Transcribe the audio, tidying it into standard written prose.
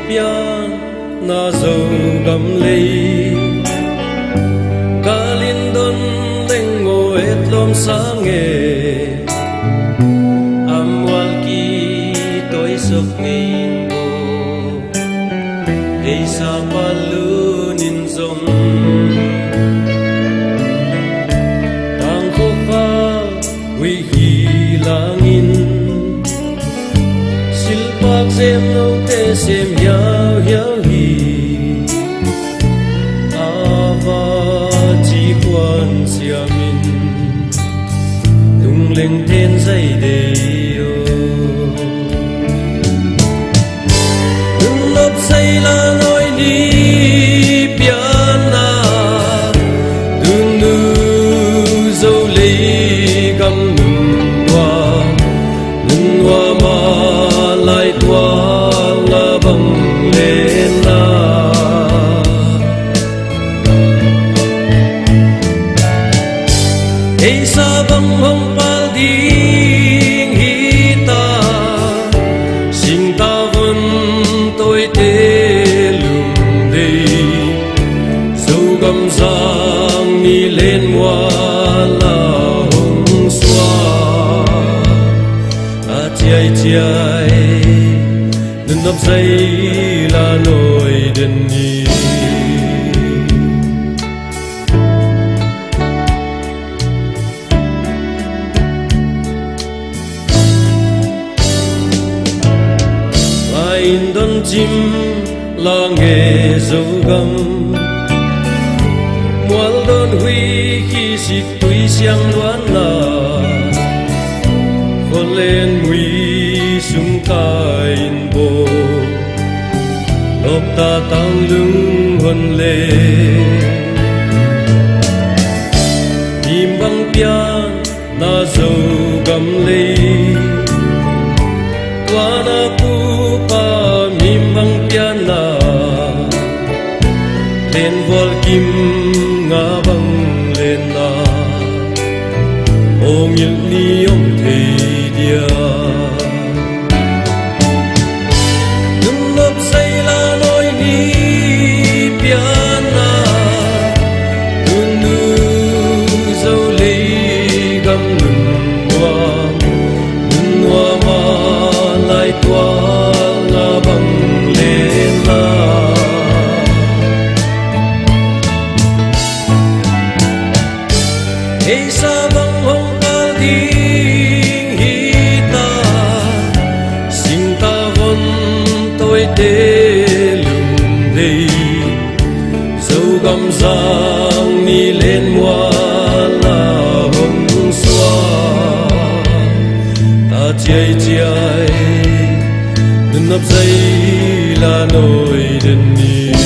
pian na zo gam lei kalin don leng ngo et lom sang e amwal ki toy sok nin bo ei sa palunin zom tang ko pa wi hilangin silpak sem no te sem yao yao hi ava chi quan siamin lung leng ten dây đề yo lung lop say la nói đi piana đun nu dâu lấy gam nun hoa ma lai tua la bang lên na ei sa bang hong pal ding hi ta sing ta vun tôi te lum dei dâu gam giang ni lên hoa la hong xoa a chiai chiai đừng nấp dây là nỗi đền đi in don chim la nghe dấu gầm mual don hui khi xịt tuy xiang đoán là khôn lên mui sung ca in bồ lốp ta tăng lưng huân lê im băng pian na dấu gầm lê qua na pu pa mim bang piana lên vol kim nga bang lên na ong il ni ong thei dia nung lop say la nói ni piana nun nu dâu lấy gam nun hoa ma lai tua nga bang lên na ei sa bang hong pal ding hi ta sing ta von tôi te lum dei dâu gam giang ni lên hoa la hong xoa ta chiai chiai nấp dây là nỗi đền đi